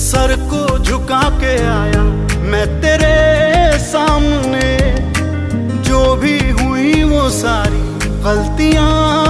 Sir को झुका के आया मैं तेरे सामने। जो भी हुई वो सारी गलतियां